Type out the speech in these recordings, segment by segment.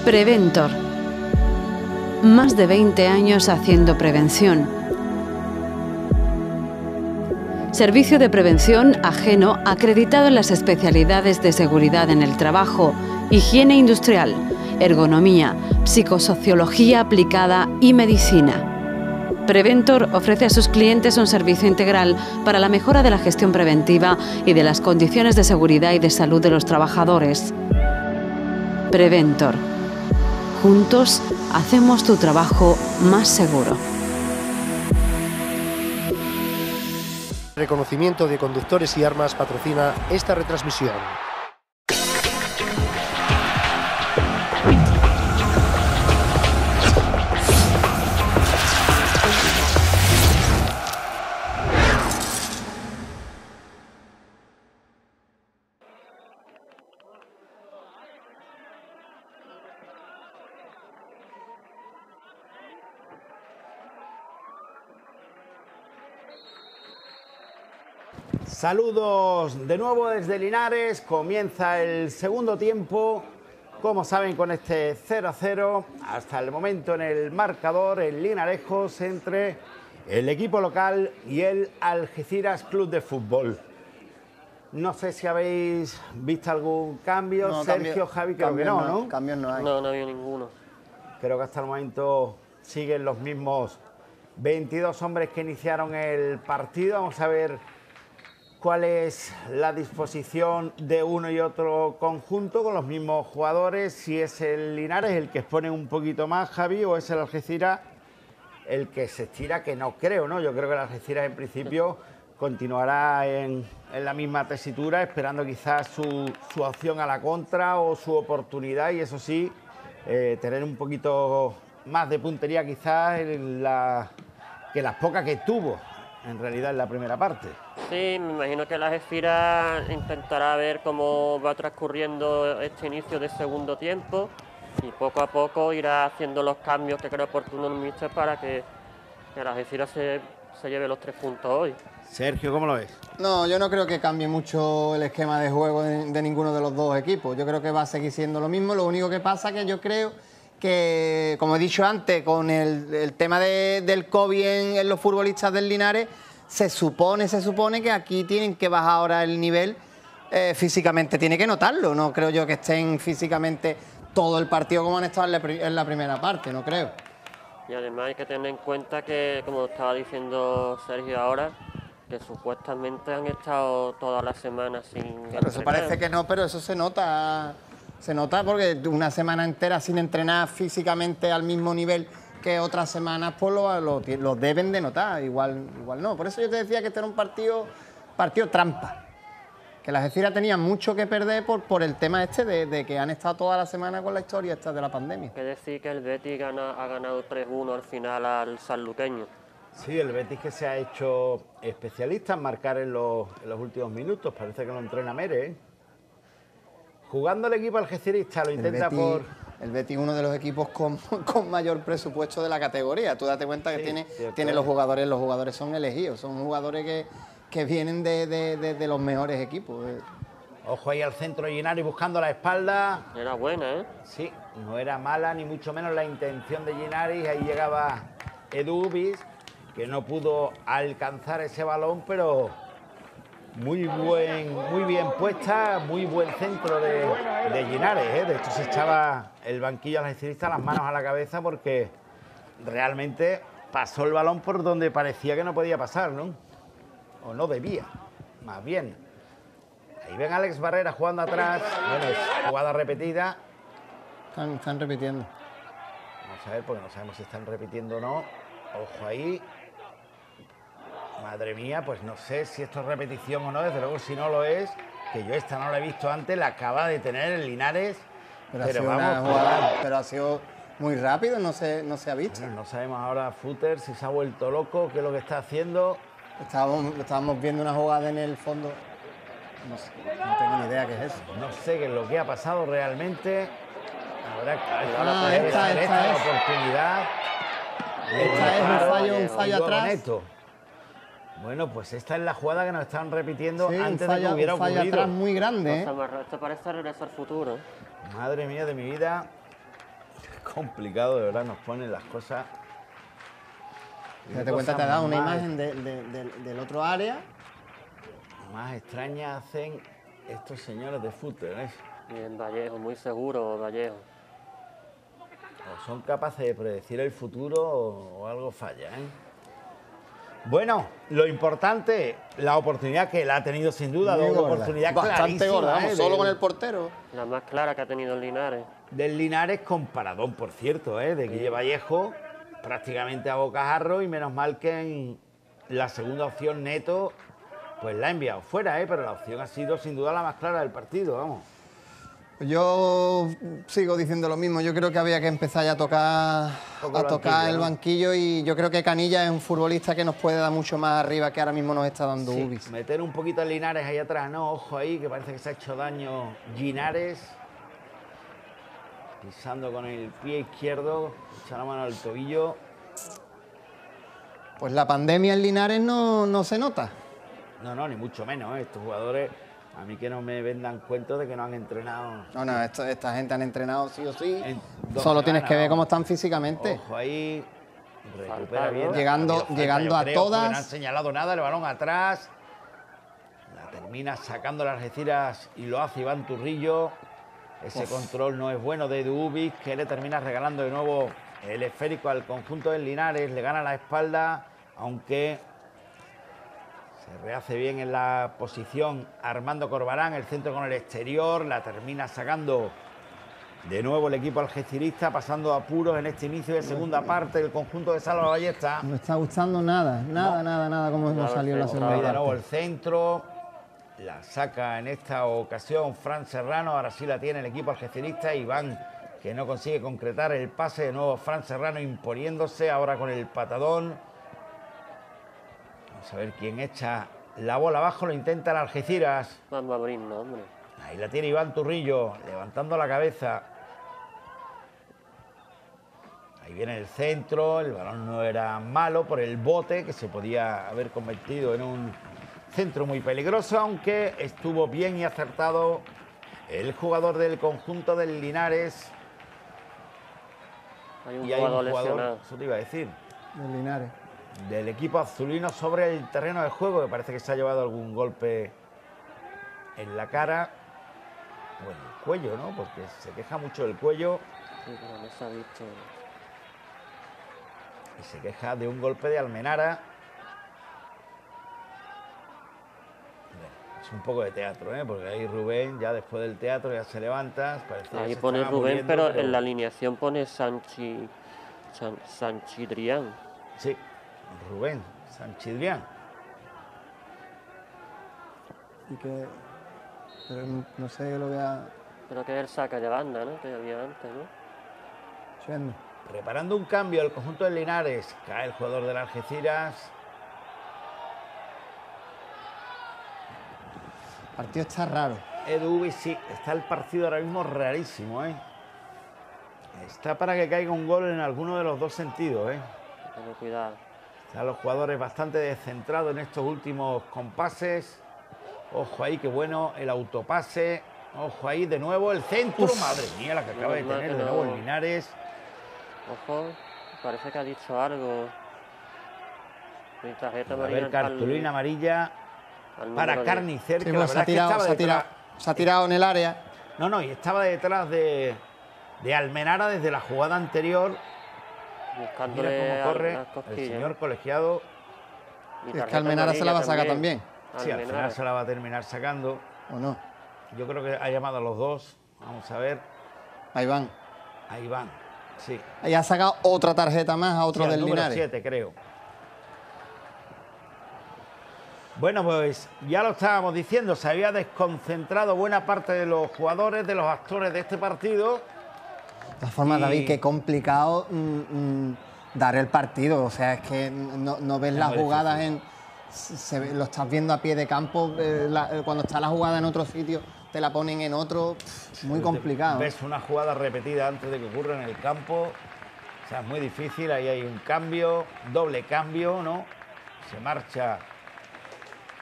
Preventor. Más de 20 años haciendo prevención. Servicio de prevención ajeno acreditado en las especialidades de seguridad en el trabajo, higiene industrial, ergonomía, psicosociología aplicada y medicina. Preventor ofrece a sus clientes un servicio integral para la mejora de la gestión preventiva y de las condiciones de seguridad y de salud de los trabajadores. Preventor. Juntos hacemos tu trabajo más seguro. Reconocimiento de Conductores y Armas patrocina esta retransmisión. Saludos de nuevo desde Linares, comienza el segundo tiempo, como saben, con este 0-0 hasta el momento en el marcador, en Linarejos, entre el equipo local y el Algeciras Club de Fútbol. No sé si habéis visto algún cambio, no, Sergio, Javi, creo que no. Cambios no hay. No había ninguno. Creo que hasta el momento siguen los mismos 22 hombres que iniciaron el partido. Vamos a ver cuál es la disposición de uno y otro conjunto con los mismos jugadores, si es el Linares el que expone un poquito más, Javi, o es el Algeciras el que se estira, que no creo, ¿no? Yo creo que el Algeciras en principio continuará en la misma tesitura, esperando quizás su opción a la contra o su oportunidad, y eso sí, tener un poquito más de puntería quizás que las pocas que tuvo en realidad en la primera parte. Sí, me imagino que la Algeciras intentará ver cómo va transcurriendo este inicio de segundo tiempo y poco a poco irá haciendo los cambios que creo oportuno el míster para que la Algeciras se lleve los 3 puntos hoy. Sergio, ¿cómo lo ves? No, yo no creo que cambie mucho el esquema de juego de ninguno de los dos equipos. Yo creo que va a seguir siendo lo mismo. Lo único que pasa que yo creo que, como he dicho antes, con el tema del COVID en los futbolistas del Linares, se supone que aquí tienen que bajar ahora el nivel físicamente, tiene que notarlo. No creo yo que estén físicamente todo el partido como han estado en la primera parte, no creo. Y además hay que tener en cuenta que, como estaba diciendo Sergio ahora, que supuestamente han estado toda la semana sin... Claro, eso parece que no, pero eso se nota. Se nota porque una semana entera sin entrenar físicamente al mismo nivel que otras semanas, pues lo deben de notar, igual no. Por eso yo te decía que este era un partido trampa. Que la Algeciras tenía mucho que perder por el tema este de que han estado toda la semana con la historia esta de la pandemia. Hay que decir que el Betis ha ganado 3-1 al final al sanluqueño. Sí, el Betis que se ha hecho especialista en marcar en los últimos minutos, parece que lo entrena Mere, ¿eh? Jugando el equipo algecirista, lo intenta El Betis, uno de los equipos con mayor presupuesto de la categoría. Tú date cuenta que tiene los jugadores son elegidos, son jugadores que vienen de los mejores equipos. Ojo ahí al centro, Gennari buscando la espalda. Era buena, ¿eh? Sí, no era mala ni mucho menos la intención de Gennari. Ahí llegaba Edu Ubis, que no pudo alcanzar ese balón, pero muy bien puesta, muy buen centro de Linares, ¿eh? De hecho se echaba el banquillo algecirista las manos a la cabeza porque realmente pasó el balón por donde parecía que no podía pasar, ¿no? O no debía, más bien. Ahí ven a Alex Barrera jugando atrás. Bueno, es jugada repetida. Están repitiendo. Vamos a ver, porque no sabemos si están repitiendo o no. Ojo ahí. Madre mía, pues no sé si esto es repetición o no, desde luego si no lo es, que yo esta no la he visto antes, la acaba de tener el Linares, pero ha sido muy rápido, no se ha visto. Bueno, no sabemos ahora Futter si se ha vuelto loco, qué es lo que está haciendo. Estábamos viendo una jugada en el fondo, no tengo ni idea qué es eso. No sé qué es lo que ha pasado realmente. Esta es la oportunidad. Esta es un fallo atrás. Neto. Bueno, pues esta es la jugada que nos estaban repitiendo antes de que hubiera un fallo ocurrido. Atrás muy grande, ¿eh? Esto parece Regreso al Futuro. Madre mía de mi vida. complicado, de verdad, nos ponen las cosas. Fíjate cuenta, te ha dado una imagen del otro área. Más extrañas hacen estos señores de fútbol, ¿eh? Bien, Vallejo, muy seguro, Vallejo. O son capaces de predecir el futuro o algo falla, ¿eh? Bueno, lo importante, la oportunidad que la ha tenido sin duda, Muy doble gorda. oportunidad Bastante clarísima, gorda, vamos, ¿eh? solo con el portero. La más clara que ha tenido el Linares. Del Linares con paradón, por cierto, ¿eh? De Guille Vallejo, prácticamente a bocajarro, y menos mal que en la segunda opción Neto, pues la ha enviado fuera, ¿eh? Pero la opción ha sido sin duda la más clara del partido, vamos. Yo sigo diciendo lo mismo, yo creo que había que empezar ya a tocar el banquillo, y yo creo que Canilla es un futbolista que nos puede dar mucho más arriba que ahora mismo nos está dando Sí, Ubis. meter un poquito a Linares ahí atrás, ¿no? Ojo ahí, que parece que se ha hecho daño Linares. Pisando con el pie izquierdo, echa la mano al tobillo. Pues la pandemia en Linares no se nota. No, ni mucho menos, ¿eh? Estos jugadores, a mí que no me vendan cuentos de que no han entrenado. No, esta gente han entrenado sí o sí. En 2 Solo tienes semanas, que ver vamos. cómo están físicamente. Ojo ahí, recupera Falta, bien. ¿no? Llegando Ha habido falta, a yo creo, todas. porque no han señalado nada, el balón atrás. La termina sacando las Algeciras y lo hace Iván Turrillo. Ese control no es bueno de Dubis, que le termina regalando de nuevo el esférico al conjunto del Linares. Le gana la espalda, aunque se rehace bien en la posición Armando Corbarán. El centro con el exterior, la termina sacando de nuevo el equipo algecirista, pasando apuros en este inicio de segunda parte del conjunto de Salva Ballesta. No me está gustando nada como hemos salido en la Ahí segunda de nuevo parte. el centro, la saca en esta ocasión Fran Serrano, ahora sí la tiene el equipo algecirista. Iván, que no consigue concretar el pase, de nuevo Fran Serrano imponiéndose ahora con el patadón. Vamos a ver quién echa la bola abajo, lo intenta el Algeciras. Vamos a abrirnos, hombre. Ahí la tiene Iván Turrillo, levantando la cabeza. Ahí viene el centro, el balón no era malo por el bote, que se podía haber convertido en un centro muy peligroso, aunque estuvo bien y acertado el jugador del conjunto del Linares. Hay un Y hay un jugador jugador, lesionado. eso te iba a decir, Del Linares. del equipo azulino sobre el terreno de juego, que parece que se ha llevado algún golpe en la cara o en el cuello, ¿no? Porque se queja mucho del cuello Sí, pero no se ha visto. y se queja de un golpe de Almenara. Bueno, es un poco de teatro, ¿eh? Porque ahí Rubén, ya después del teatro, ya se levanta. Parece que Ahí se pone estaba Rubén, muriendo, pero en la alineación pone Sanchidrián. Sí, Rubén Sanchidrián. Y que... Pero no sé lo que ha... Creo que es el saca de banda, ¿no? Que había antes, ¿no? Yendo. Preparando un cambio al conjunto del Linares. Cae el jugador del Algeciras. El partido está raro. Edu Ubis, sí, está el partido ahora mismo rarísimo, ¿eh? Está para que caiga un gol en alguno de los dos sentidos, ¿eh? Tener cuidado. Están los jugadores bastante descentrados en estos últimos compases. Ojo ahí, qué bueno el autopase. Ojo ahí, de nuevo el centro. Madre mía, la que acaba de Normal tener que de nuevo no. el Linares. Ojo, parece que ha dicho algo. Mi tarjeta A amarilla ver, cartulina amarilla al para número 10. Carnicer, Sí, que la pues verdad es que estaba detrás. se ha tirado en el área. No, y estaba detrás de Almenara desde la jugada anterior. Mira Buscándole cómo corre las el cosquillas. señor colegiado. Y Es que tarjeta Almenara se la va a amarilla sacar también. Sí, al final Almenara. se la va a terminar sacando. ¿O no? Yo creo que ha llamado a los dos. Vamos a ver. Ahí van. Ahí van. Sí. Ahí ha sacado otra tarjeta más a otro Sí, al del número Linares. 7, creo. Bueno, pues ya lo estábamos diciendo, se había desconcentrado buena parte de los jugadores, de los actores de este partido. De todas formas, Y- David, qué complicado dar el partido. O sea, es que no ves Es las muy jugadas difícil. lo estás viendo a pie de campo. Cuando está la jugada en otro sitio, te la ponen en otro. Muy complicado. Ves una jugada repetida antes de que ocurra en el campo. O sea, es muy difícil. Ahí hay un cambio, doble cambio, ¿no? Se marcha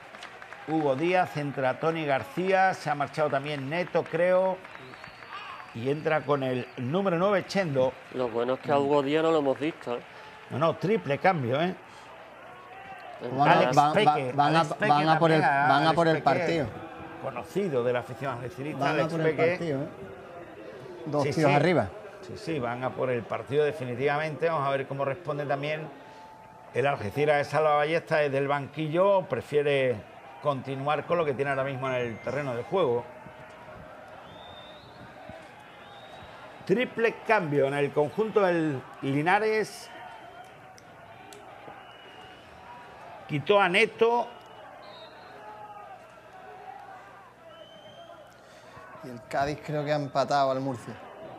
Hugo Díaz, entra Tony García. Se ha marchado también Neto, creo. y entra con el número 9, Chendo. Lo bueno es que a Hugo Díaz no lo hemos visto, ¿eh? No, triple cambio, ¿eh? Alex Peque. van Alex Peque a por el, también, van a Alex por el Peque, partido. conocido de la afición algecirista, Van a Alex por el Peque. partido, ¿eh? Dos Sí, tiros sí. arriba. Sí, van a por el partido definitivamente. Vamos a ver cómo responde también el Algeciras de Salva Ballesta desde el banquillo. Prefiere continuar con lo que tiene ahora mismo en el terreno de juego. Triple cambio en el conjunto del Linares. Quitó a Neto. Y el Cádiz creo que ha empatado al Murcia.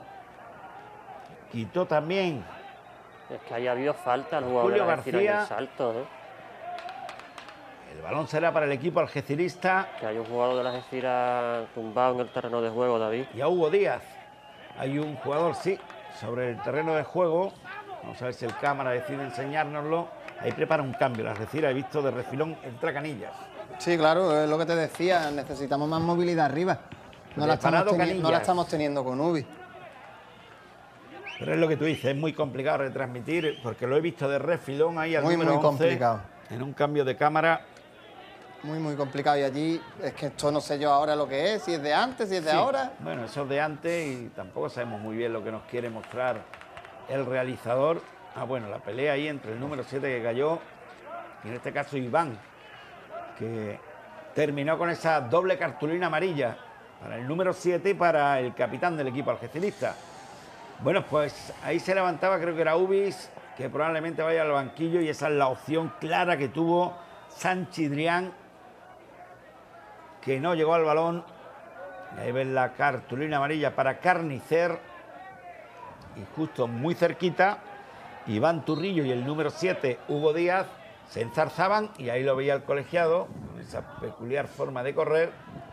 Quitó también Es que ahí ha habido falta al jugador Julio de Algeciras en García. el salto, ¿eh? el balón. Será para el equipo algecirista. Que hay un jugador de la Algeciras tumbado en el terreno de juego, David. Y a Hugo Díaz. Hay un jugador, sí, sobre el terreno de juego. Vamos a ver si el cámara decide enseñárnoslo. Ahí prepara un cambio. La Algeciras, he visto de refilón, entra Canillas. Sí, claro, es lo que te decía. Necesitamos más movilidad arriba. No la Preparado estamos teniendo con Ubi. Pero es lo que tú dices, es muy complicado retransmitir, porque lo he visto de refilón ahí al Muy, número muy 11, complicado. en un cambio de cámara. Muy, muy complicado. Y allí es que esto no sé yo ahora lo que es, si es de antes, si es de Sí, ahora. bueno, eso es de antes y tampoco sabemos muy bien lo que nos quiere mostrar el realizador. Bueno, la pelea ahí entre el número 7 que cayó, y en este caso Iván, que terminó con esa doble cartulina amarilla para el número 7 y para el capitán del equipo algecirista. Bueno, pues ahí se levantaba, creo que era Ubis, que probablemente vaya al banquillo, y esa es la opción clara que tuvo Sanchidrián, que no llegó al balón. Y ahí ven la cartulina amarilla para Carnicer, y justo muy cerquita Iván Turrillo y el número 7 Hugo Díaz se enzarzaban, y ahí lo veía el colegiado con esa peculiar forma de correr,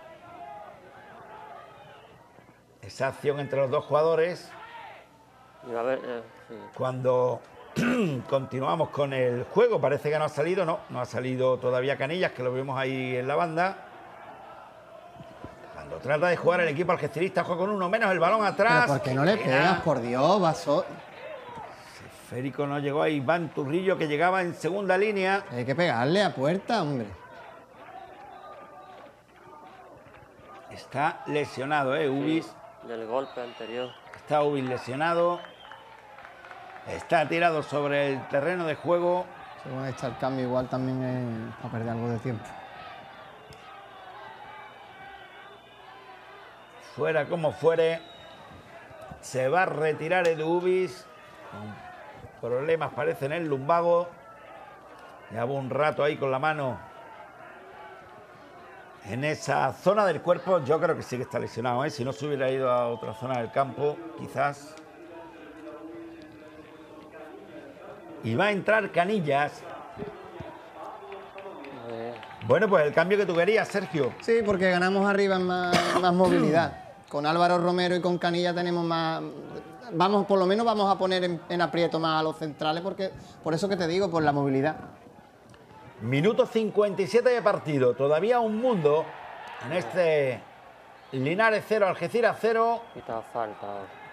esa acción entre los dos jugadores. Y a ver, sí. Cuando continuamos con el juego, parece que no ha salido, no ha salido todavía Canillas, que lo vemos ahí en la banda. Cuando trata de jugar el equipo algecirista, juega con uno menos, el balón atrás. Pero ¿por qué no le pegas? Por Dios, Vaso. Férico no llegó a Iván Turrillo, que llegaba en segunda línea. Hay que pegarle a puerta, hombre. Está lesionado, Ubis. Sí, del golpe anterior. Está Ubis lesionado. Está tirado sobre el terreno de juego. Según está el cambio, igual también es para perder algo de tiempo. Fuera como fuere, se va a retirar Edu Ubis. Con problemas parece en el lumbago. Lleva un rato ahí con la mano en esa zona del cuerpo. Yo creo que sí que está lesionado, ¿eh? Si no se hubiera ido a otra zona del campo, quizás. Y va a entrar Canillas. Bueno, pues el cambio que tú querías, Sergio. Sí, porque ganamos arriba en más movilidad. Con Álvaro Romero y con Canilla tenemos más... Vamos, por lo menos vamos a poner en aprieto más a los centrales, porque por eso que te digo, por la movilidad. Minuto 57 de partido. Todavía un mundo en este Linares 0, Algeciras 0. Quita falta.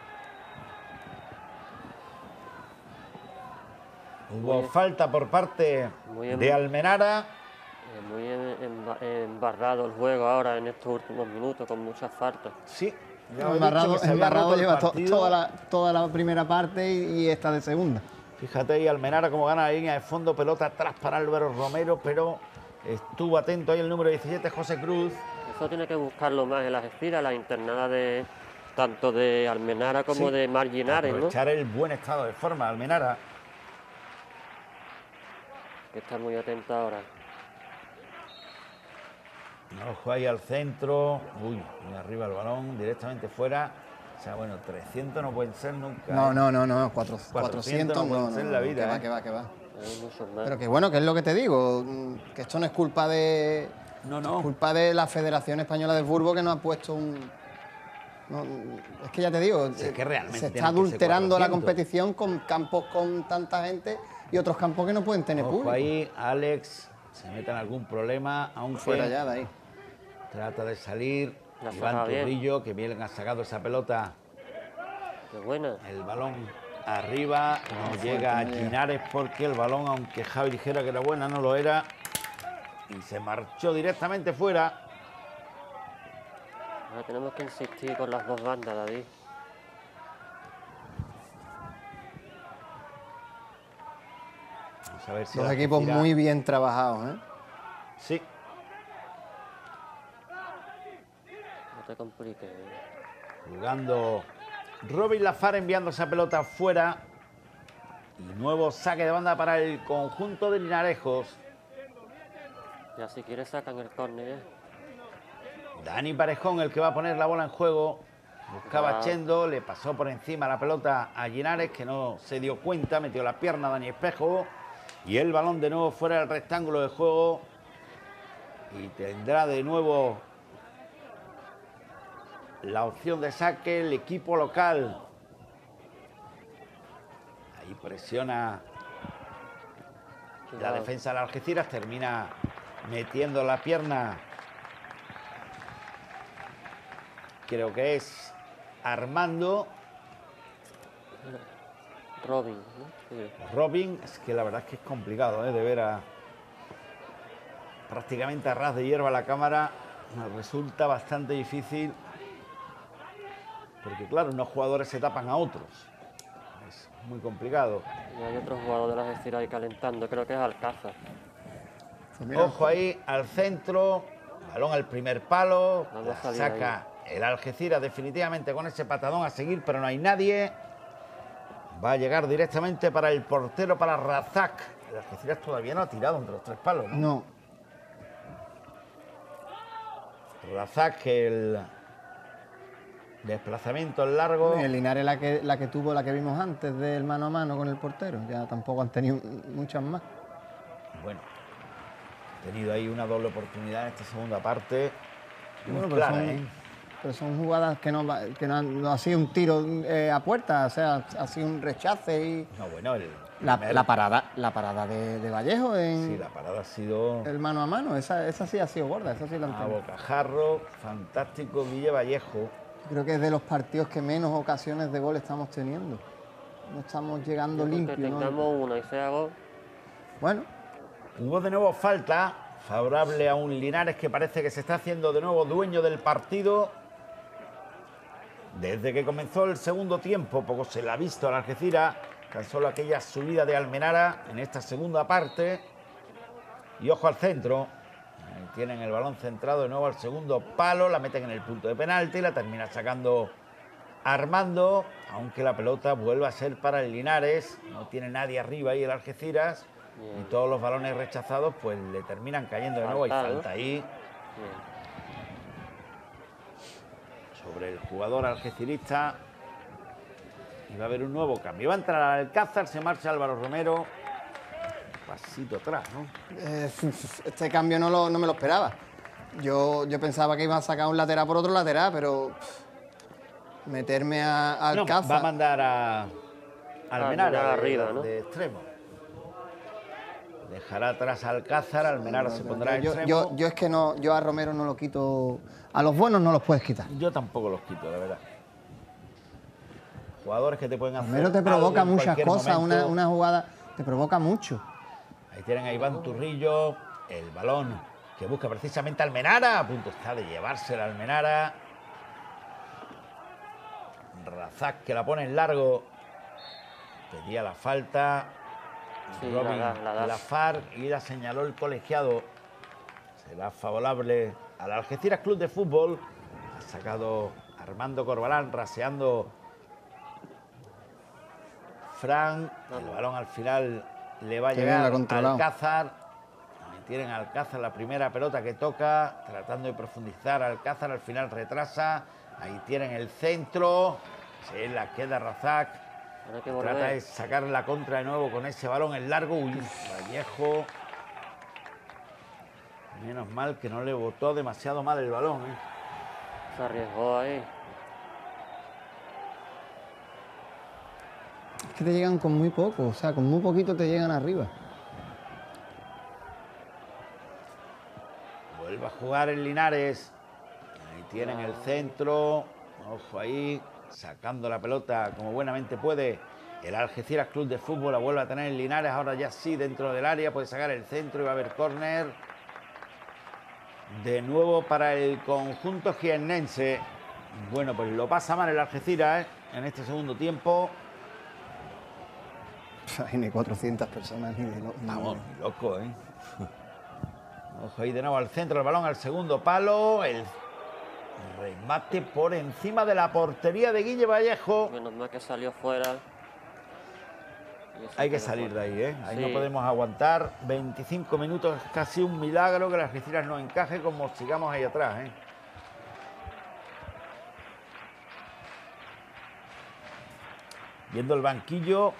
Hubo falta por parte de Almenara. Muy embarrado el juego ahora en estos últimos minutos, con muchas faltas. Sí. Embarrado lleva toda la primera parte y esta de segunda. Fíjate ahí Almenara como gana la línea de fondo, pelota atrás para Álvaro Romero, pero estuvo atento ahí el número 17, José Cruz. Eso tiene que buscarlo más en las Algeciras, las internadas de tanto de Almenara como de Marginares, ¿no? Aprovechar el buen estado de forma de Almenara. Que está muy atento ahora. Ojo ahí al centro. Uy, muy arriba el balón, directamente fuera. O sea, bueno, 300 no pueden ser nunca. No, 400 no pueden ser en la vida. Que va. Hay muchos más. Pero que bueno, que es lo que te digo, que esto no es culpa de... No. Es culpa de la Federación Española de Fútbol, que no ha puesto un... No, es que ya te digo, es que realmente se está adulterando la competición con campos con tanta gente y otros campos que no pueden tener Ojo público. ahí, Alex se mete en algún problema, aunque Fuera ya de ahí. trata de salir. La Iván saca bien. Turrillo, que bien ha sacado esa pelota Qué buena. El balón arriba, no llega a Linares porque el balón, aunque Javi dijera que era buena, no lo era. Y se marchó directamente fuera. Ahora tenemos que insistir con las dos bandas, David. Vamos a ver si Dos equipos muy bien trabajados, ¿eh? Sí. No te compliques. Jugando Robin Lafar, enviando esa pelota fuera. Y nuevo saque de banda para el conjunto de Linarejos. Ya si quieres sacan el córner. Dani Parejón, el que va a poner la bola en juego. Buscaba a Chendo, le pasó por encima la pelota a Linares, que no se dio cuenta, metió la pierna a Dani Espejo. Y el balón de nuevo fuera del rectángulo de juego. Y tendrá de nuevo la opción de saque el equipo local. Ahí presiona la defensa de la Algeciras, termina metiendo la pierna. Creo que es Armando. Robin, ¿no? Sí. Robin, es que la verdad es que es complicado, de ver a prácticamente a ras de hierba la cámara. Nos resulta bastante difícil. Porque claro, unos jugadores se tapan a otros. Es muy complicado. Y hay otros jugadores de Algeciras ahí calentando, creo que es Alcázar. Ojo ahí al centro, balón al primer palo, Vamos a salir saca el Algeciras definitivamente con ese patadón a seguir, pero no hay nadie. Va a llegar directamente para el portero, para Razak. El Algeciras todavía no ha tirado entre los tres palos, ¿no? No. Razak, el desplazamiento largo. El Linares la que tuvo, la que vimos antes del mano a mano con el portero. Ya tampoco han tenido muchas más. Bueno, ha tenido ahí una doble oportunidad en esta segunda parte. Muy Bueno, clara, ¿eh? pero son jugadas que no ha sido un tiro a puerta, o sea, ha sido un rechace y No, bueno, la parada de Vallejo en Sí, la parada ha sido el mano a mano, esa sí ha sido gorda, esa sí la han a tenido. bocajarro, fantástico Guille Vallejo. Creo que es de los partidos que menos ocasiones de gol estamos teniendo. No estamos llegando Que limpios, ¿no? tengamos uno y sea gol. Bueno, Hubo de nuevo falta favorable a un Linares que parece que se está haciendo de nuevo dueño del partido. Desde que comenzó el segundo tiempo, poco se le ha visto a la Algeciras, tan solo aquella subida de Almenara en esta segunda parte. Y ojo al centro, ahí tienen el balón centrado de nuevo al segundo palo, la meten en el punto de penalti, la termina sacando Armando, aunque la pelota vuelve a ser para el Linares, no tiene nadie arriba ahí el Algeciras. Bien. Y todos los balones rechazados pues le terminan cayendo de nuevo. Hay Falta, ¿no? falta ahí Bien. sobre el jugador algecirista. Y va a haber un nuevo cambio. Va a entrar Alcázar, se marcha Álvaro Romero. Pasito atrás, ¿no? este cambio no me lo esperaba. Yo pensaba que iba a sacar un lateral por otro lateral, pero meterme a No, Alcázar. va a mandar a Almenara Almenara arriba, ¿no? de extremo. Dejará atrás a Alcázar, Almenara se pondrá de extremo. Yo es que no, yo a Romero no lo quito. A los buenos no los puedes quitar. Yo tampoco los quito, la verdad. Jugadores que te pueden hacer. Romero te algo provoca en muchas cualquier cosas, momento. una jugada te provoca mucho. Ahí tienen a Iván Turrillo, el balón que busca precisamente Almenara. A punto está de llevarse la Almenara. Razak que la pone en largo. Pedía la falta. Sí, Robin la da. Lafar y la señaló el colegiado. Será favorable al Algeciras Club de Fútbol. Ha sacado Armando Corbalán raseando Fran. El balón al final le va a Qué bien la ha llegar a controlado. Alcázar. Ahí tienen a Alcázar la primera pelota que toca. Tratando de profundizar Alcázar. Al final retrasa. Ahí tienen el centro. Se la queda Razak. Ahora que Trata volver. de sacar la contra de nuevo con ese balón en largo. Uy, Vallejo. Menos mal que no le botó demasiado mal el balón. Se arriesgó ahí. Es que te llegan con muy poco, o sea, con muy poquito te llegan arriba. Vuelve a jugar el Linares. Ahí tienen el centro. Ojo ahí. sacando la pelota como buenamente puede el Algeciras Club de Fútbol. La vuelve a tener Linares, ahora ya sí dentro del área, puede sacar el centro y va a haber córner. De nuevo para el conjunto jiennense. Bueno, pues lo pasa mal el Algeciras en este segundo tiempo. Hay ni 400 personas ni de Vamos, loco, ¿eh? Ojo ahí de nuevo al centro, el balón al segundo palo. El remate por encima de la portería de Guille Vallejo. Menos mal que salió fuera. Hay que salir de ahí, ¿eh? Ahí Sí. no podemos aguantar. 25 minutos, es casi un milagro que las Algeciras no encaje como sigamos ahí atrás, ¿eh? Viendo el banquillo.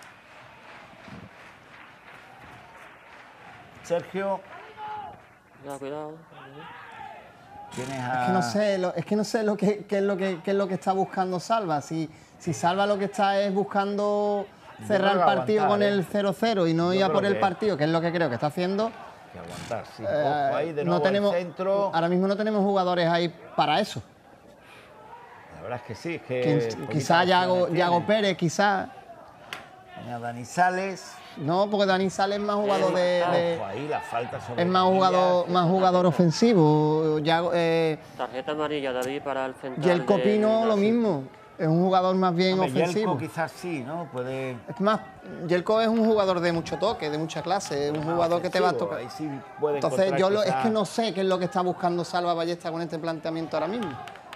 Sergio. Cuidado. Tienes Es que no sé, qué es lo que está buscando Salva. Si Salva lo que está es buscando cerrar el creo que partido aguantar, con el 0-0 y no Yo ir a creo por el que- partido, que es lo que creo que está haciendo. que aguantar, sí. Ojo ahí de nuevo no tenemos, al centro. ahora mismo no tenemos jugadores ahí para eso. La verdad es que sí, es que Quizá Yago Pérez, quizá. Dani Sales. No, porque Dani Sales es más jugador de Ojo ahí, la falta sobre es más Canillas. jugador ofensivo. Tarjeta amarilla, David, para el central. Y el Copino de lo Brasil. mismo. Es un jugador más bien Hombre, ofensivo. Yelko quizás sí, ¿no? Puede... Es más, Yelko es un jugador de mucho toque, de mucha clase, es un jugador que te va a ofensivo, tocar. ahí sí puede Entonces encontrar es quizás- que no sé qué es lo que está buscando Salva Ballesta con este planteamiento ahora mismo.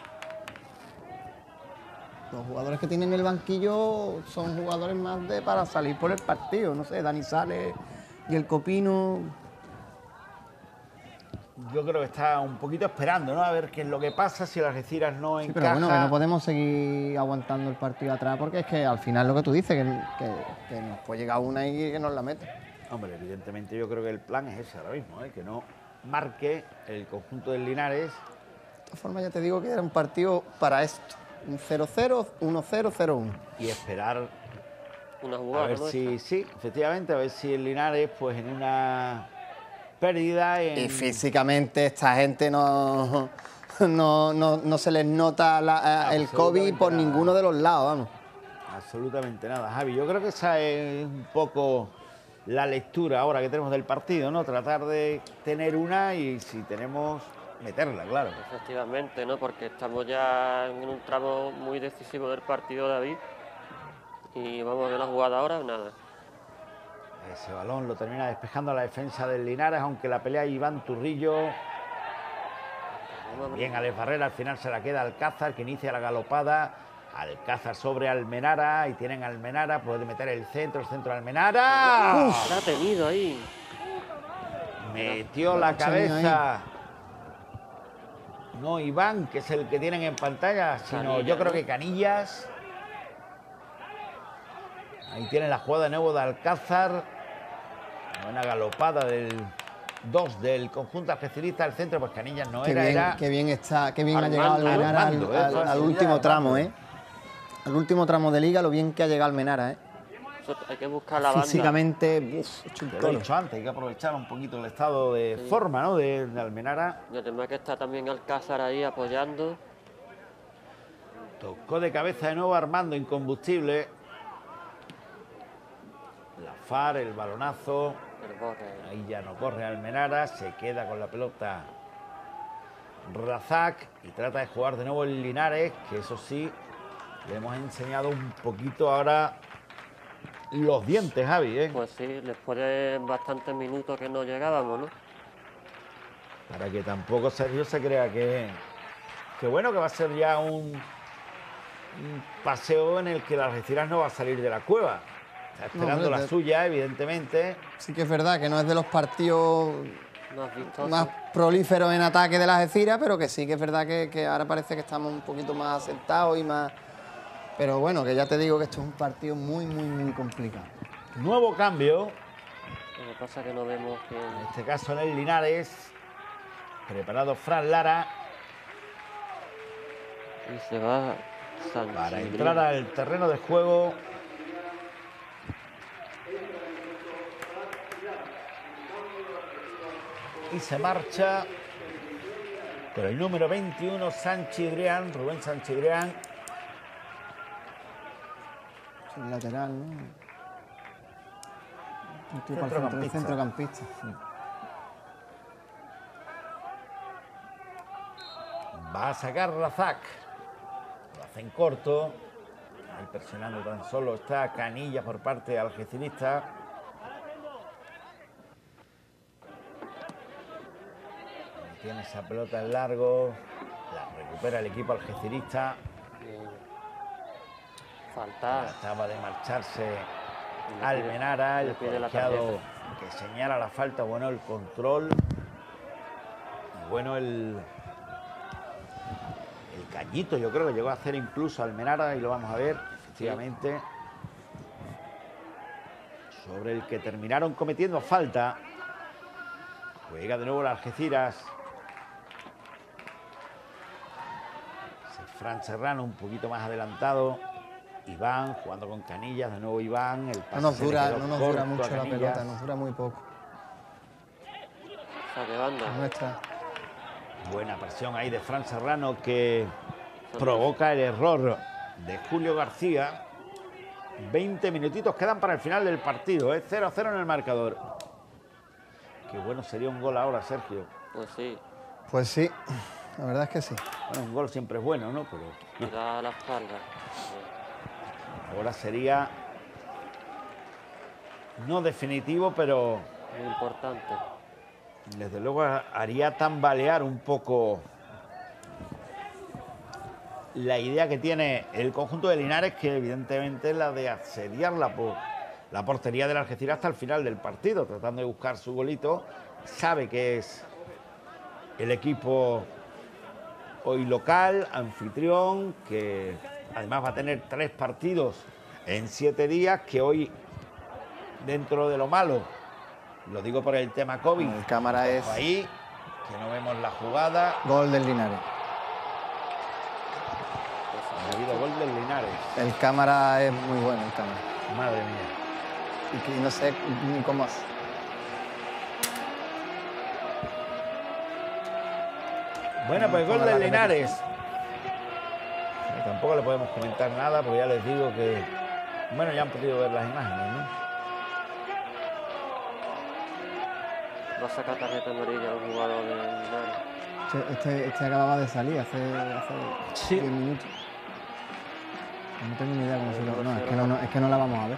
Los jugadores que tienen en el banquillo son jugadores más para salir por el partido, no sé, Dani Sales y el Copino. Yo creo que está un poquito esperando, ¿no? A ver qué es lo que pasa si las Algeciras no Sí, encaja. pero bueno, que no podemos seguir aguantando el partido atrás porque es que al final lo que tú dices, que nos puede llegar una y que nos la mete. Hombre, evidentemente yo creo que el plan es ese ahora mismo, ¿eh? Que no marque el conjunto del Linares. De todas formas, ya te digo que era un partido para esto. Un 0-0, 1-0, 0-1. Y esperar Una a jugada, ver ¿no? si, sí, efectivamente, a ver si el Linares, pues en una pérdida... Y físicamente esta gente no se les nota el COVID por nada. ninguno de los lados, vamos. Absolutamente nada, Javi. Yo creo que esa es un poco la lectura ahora que tenemos del partido, ¿no? Tratar de tener una y si tenemos, meterla, claro. Efectivamente, ¿no? Porque estamos ya en un tramo muy decisivo del partido, David. Y vamos a ver la jugada ahora, nada. Ese balón lo termina despejando la defensa del Linares, aunque la pelea Iván Turrillo. Bien, Alex Barrera, al final se la queda Alcázar, que inicia la galopada. Alcázar sobre Almenara, y tienen Almenara, puede meter el centro de Almenara. La ha tenido ahí. Metió la cabeza. No Iván, que es el que tienen en pantalla, sino Canillas, yo creo ¿no? que Canillas. Ahí tienen la jugada de nuevo de Alcázar. Buena galopada del 2 del conjunto algecirista al centro, pues Canillas no era. Qué bien ha Armando, llegado Almenara Armando, al último tramo, ¿eh? Al último tramo de liga, lo bien que ha llegado Almenara, ¿eh? Eso hay que buscar la banda. Físicamente, hecho un Te lo he toro. dicho antes, hay que aprovechar un poquito el estado de forma, ¿no? De Almenara. Y además que está también Alcázar ahí apoyando. Tocó de cabeza de nuevo Armando, incombustible. La FAR, el balonazo. El bote. Ahí ya no corre Almenara, se queda con la pelota Razak y trata de jugar de nuevo el Linares, que eso sí, le hemos enseñado un poquito ahora los dientes, Javi, ¿eh? Pues sí, después de bastantes minutos que no llegábamos, ¿no? Para que tampoco Sergio se crea que bueno, que va a ser ya un paseo en el que la Algeciras no va a salir de la cueva. Está esperando hombre, la suya, evidentemente. Sí que es verdad que no es de los partidos Más vistoso. más prolíferos en ataque de las Algeciras, pero que sí que es verdad que ahora parece que estamos un poquito más asentados y más... Pero bueno, que ya te digo que esto es un partido muy, muy, muy complicado. Nuevo cambio, Lo que pasa es que no vemos que... en este caso en el Linares. Preparado Fran Lara Y se va Sanchidri. para entrar al terreno de juego. Y se marcha con el número 21, Sanchidrián, Rubén Sanchidrián. El lateral, ¿no? Un tío para el Centrocampista. centrocampista. Va a sacar Razak. Lo hace en corto. Ahí presionando tan solo está Canilla por parte de algecirista. Ahí tiene esa pelota en largo. La recupera el equipo algecirista. Falta. Trataba de marcharse Le pide- Almenara, el le pide la colegiado que señala la falta, bueno el control y bueno el cañito, yo creo que llegó a hacer incluso Almenara y lo vamos a ver, efectivamente, sobre el que terminaron cometiendo falta. Juega de nuevo el Algeciras. Fran Serrano un poquito más adelantado. Iván jugando con Canillas, de nuevo Iván. El pase No nos se le dura, quedó no nos corto dura a mucho la Canillas. pelota, nos dura muy poco. Saque banda. Nuestra. Buena presión ahí de Fran Serrano que provoca el error de Julio García. 20 minutitos quedan para el final del partido, 0-0 en el marcador. Qué bueno sería un gol ahora, Sergio. Pues sí. Pues sí, la verdad es que sí. Bueno, un gol siempre es bueno, ¿no? Pero Tira a la espalda. ahora sería no definitivo, pero Muy importante. desde luego haría tambalear un poco la idea que tiene el conjunto de Linares, que evidentemente es la de asediar la portería del Algeciras hasta el final del partido, tratando de buscar su golito. Sabe que es el equipo hoy local, anfitrión, que además va a tener 3 partidos en 7 días, que hoy, dentro de lo malo, lo digo por el tema COVID, El cámara es ahí, que no vemos la jugada. gol del Linares. Ha habido gol del Linares. El cámara es muy bueno, el cámara. Madre mía. Y que no sé ni cómo hace. Bueno, pues gol Toda la del Linares. Tampoco le podemos comentar nada, porque ya les digo que, bueno, ya han podido ver las imágenes, ¿no? Va a sacar tarjeta amarilla a un jugador de Linares. Este acababa de salir hace Sí. 10 minutos. No tengo ni idea cómo se lo... No, es que no la vamos a ver.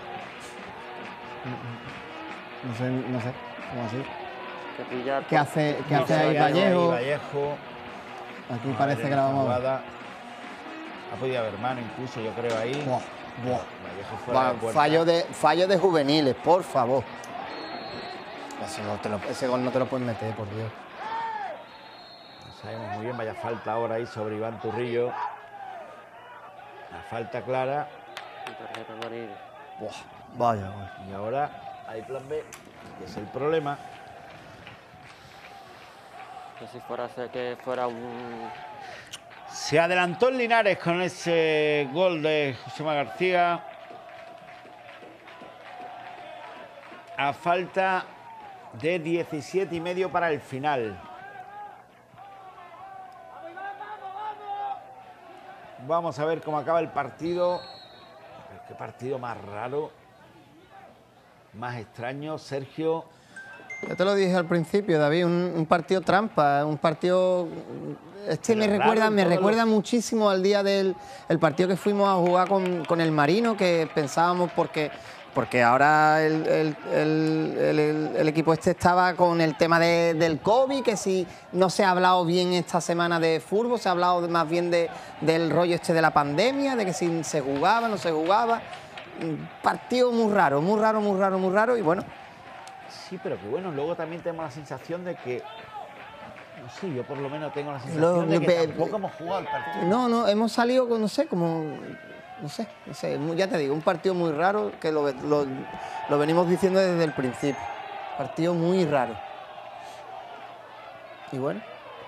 No sé, cómo así. Que pillar. ¿Qué hace Sí, ahí Vallejo. Vallejo? Aquí Madre parece que mía, la vamos a ver. jugada. Ha podido haber mano incluso, yo creo, ahí. Buah, buah. Vallejo fuera de puerta. Fallo de juveniles, por favor. Ese gol no te lo puedes meter, por Dios. No sabemos muy bien, vaya falta ahora ahí sobre Iván Turrillo. La falta clara. Tarjeta amarilla. Buah, vaya gol. Y ahora hay plan B, que es el problema. Que si fuera que fuera un. Se adelantó el Linares con ese gol de Josema García. A falta de 17 y medio para el final. Vamos a ver cómo acaba el partido. Qué partido más raro, más extraño, Sergio. Yo te lo dije al principio, David, un partido trampa, un partido... Este Pero me raro en recuerda todos los- muchísimo al día del el partido que fuimos a jugar con el Marino, que pensábamos porque ahora el equipo este estaba con el tema del COVID, que si no se ha hablado bien esta semana de fútbol, se ha hablado más bien del rollo este de la pandemia, de que si se jugaba, no se jugaba. Un partido muy raro, y bueno, Sí, pero que bueno, luego también tenemos la sensación de que, no sé, yo por lo menos tengo la Lo- sensación de que lo- tampoco hemos jugado el partido. no, hemos salido con, no sé, ya te digo, un partido muy raro que lo venimos diciendo desde el principio. Partido muy raro. Y bueno,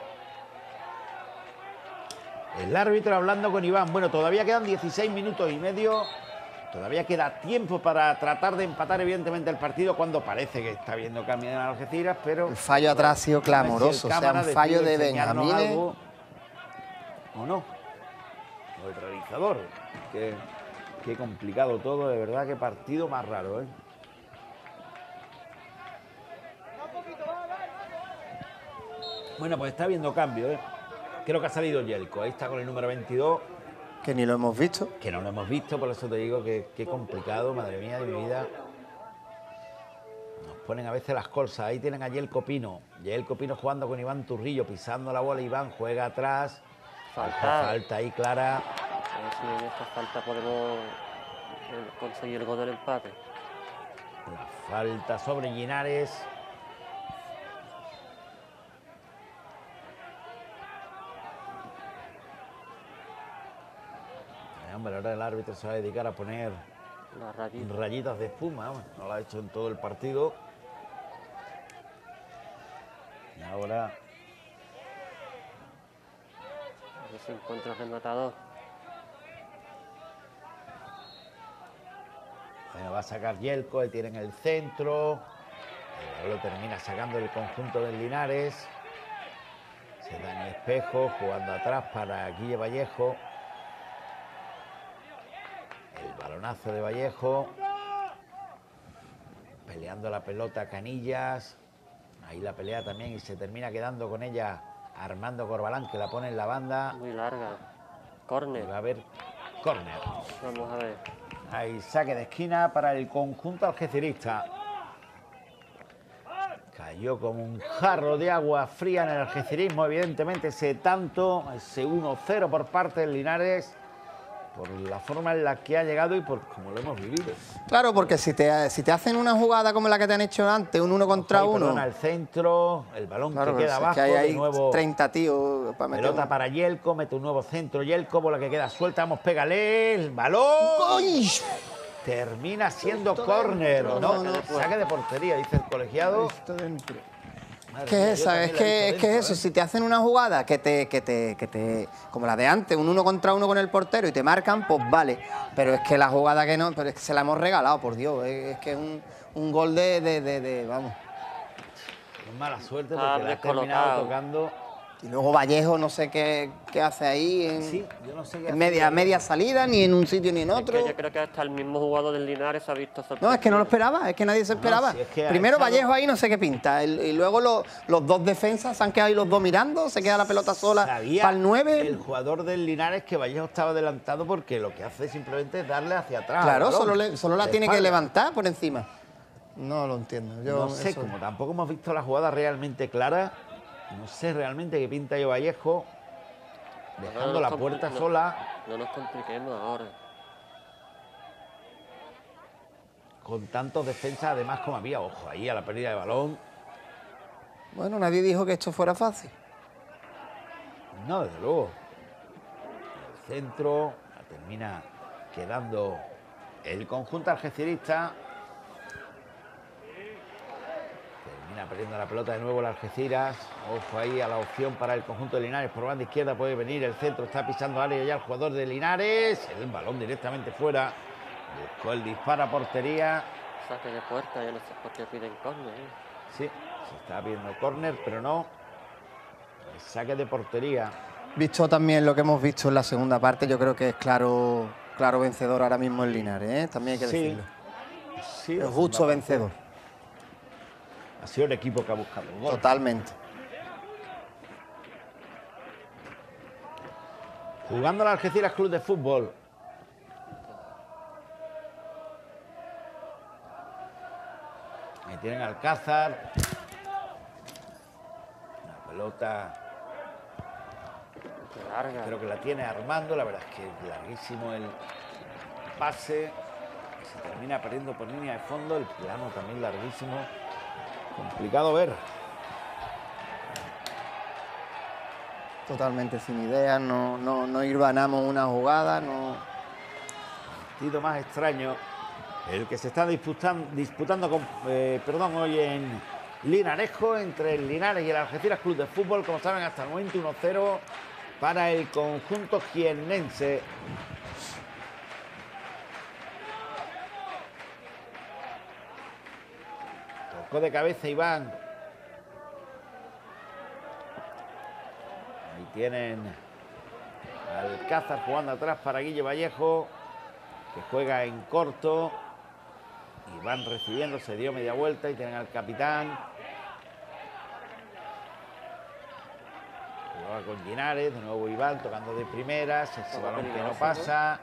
El árbitro hablando con Iván. Bueno, todavía quedan 16 minutos y medio. Todavía queda tiempo para tratar de empatar, evidentemente, el partido cuando parece que está habiendo cambio en Algeciras, pero... el fallo atrás ha sido clamoroso, o sea, un fallo de Benjamín. ¿O no? O el realizador, que Qué complicado todo, de verdad, qué partido más raro, ¿eh? Bueno, pues está habiendo cambio, ¿eh? Creo que ha salido Yelko, ahí está con el número 22. Que ni lo hemos visto. Que no lo hemos visto, por eso te digo que qué complicado, madre mía de mi vida. Nos ponen a veces las cosas. Ahí tienen a Yelko Pino. Yelko Pino jugando con Iván Turrillo, pisando la bola. Iván juega atrás. Falta ahí clara. A ver si en esta falta podemos conseguir el gol del empate. La falta sobre Linares. Hombre, ahora el árbitro se va a dedicar a poner rayitas de espuma. No lo ha hecho en todo el partido. Y ahora A ver si encuentra el rematador. bueno, va a sacar Yelko, ahí tienen el centro. Lo termina sacando el conjunto del Linares. Se da en el espejo, jugando atrás para Guille Vallejo. El balonazo de Vallejo. Peleando la pelota Canillas. Ahí la pelea también y se termina quedando con ella Armando Corbalán, que la pone en la banda. Muy larga. Y Córner. va a haber córner. Vamos a ver. Ahí saque de esquina para el conjunto algecirista. Cayó como un jarro de agua fría en el algecirismo, evidentemente ese 1-0 por parte del Linares, por la forma en la que ha llegado y por cómo lo hemos vivido. Claro, porque si te hacen una jugada como la que te han hecho antes, un 1 contra 1. Perdona, el centro, el balón Claro, que queda es abajo, que hay de nuevo 30 tíos para meter. pelota para Yelko, mete un nuevo centro, Yelko, bola que queda suelta, vamos, pégale, el balón. ¡Ay! Termina siendo córner, ¿no? no, Saque de portería, dice el colegiado. Esto dentro. Madre ¿Qué mía, es yo esa? también Es la he que, visto es que dentro, eso, ¿eh? si te hacen una jugada como la de antes, un 1 contra 1 con el portero y te marcan, pues vale. Pero es que la jugada que no, pero es que se la hemos regalado, por Dios. Es que es un gol vamos. Es mala suerte Ah, porque la ha terminado descolocado. tocando. Y luego Vallejo no sé qué hace ahí en, Sí, yo no sé qué en hace. media salida, ni en un sitio ni en Es otro. que yo creo que hasta el mismo jugador del Linares se ha visto sorprendido. No, es que no lo esperaba, es que nadie se esperaba. si es que ha Primero echado- Vallejo ahí no sé qué pinta, y luego los dos defensas se han quedado ahí los dos mirando, se queda la pelota sola Sabía para el 9. el jugador del Linares que Vallejo estaba adelantado porque lo que hace simplemente es darle hacia atrás. Claro, al balón, solo la de tiene que espalda. levantar por encima. No lo entiendo. Yo No sé, eso- como tampoco hemos visto la jugada realmente clara, no sé realmente qué pinta yo Vallejo, dejando No la nos puerta compli- sola, No nos compliquemos ahora. con tantos defensas, además como había, ojo, ahí a la pérdida de balón. Bueno, nadie dijo que esto fuera fácil. No, desde luego. El centro, la termina quedando el conjunto algecirista. Termina perdiendo la pelota de nuevo el Algeciras. Ojo ahí a la opción para el conjunto de Linares. Por banda izquierda puede venir el centro. Está pisando área ya el jugador de Linares. El balón directamente fuera. Buscó el disparo a portería. Saque de puerta, yo no sé por qué piden córner. Sí, se está viendo córner, pero no. El saque de portería. Visto también lo que hemos visto en la segunda parte, yo creo que es claro vencedor ahora mismo el Linares, ¿eh? También hay que Sí. decirlo. Sí, Es justo vencedor, Ha sido el equipo que ha buscado el gol. totalmente. Jugando al Algeciras Club de Fútbol. Ahí tienen al Alcázar. La pelota Qué larga. creo que la tiene Armando. La verdad es que es larguísimo el pase. Se termina perdiendo por línea de fondo. El plano también larguísimo. Complicado ver. Totalmente sin ideas, no irvanamos una jugada, no. Partido más extraño. El que se está disputando hoy en Linarejo, entre el Linares y el Algeciras Club de Fútbol. Como saben, hasta el momento 1-0 para el conjunto jiennense. Tocó de cabeza Iván. Ahí tienen al Alcázar jugando atrás para Guille Vallejo, que juega en corto. Y van recibiendo, se dio media vuelta y tienen al capitán. Jugaba con Linares, de nuevo Iván tocando de primeras, ese balón que no pasa.